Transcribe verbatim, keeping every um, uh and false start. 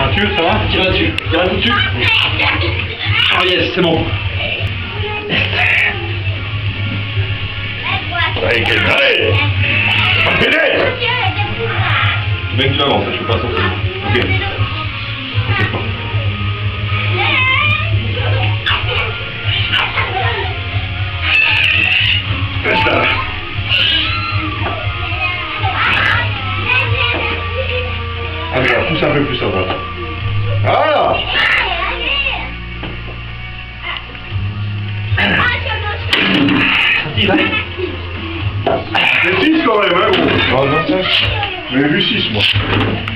Tire dessus, ça va? Tire dessus, tire un coup dessus. Oh yes, c'est bon. Allez, quel allez! Allez! Mec, tu avances, je fais pas sortir. Ok. Reste là. Ah, mais là, pousse un peu plus à droite. Voilà! Il va. C'est six quand même, hein, gros. Ah, non, ça. J'avais vu six, moi.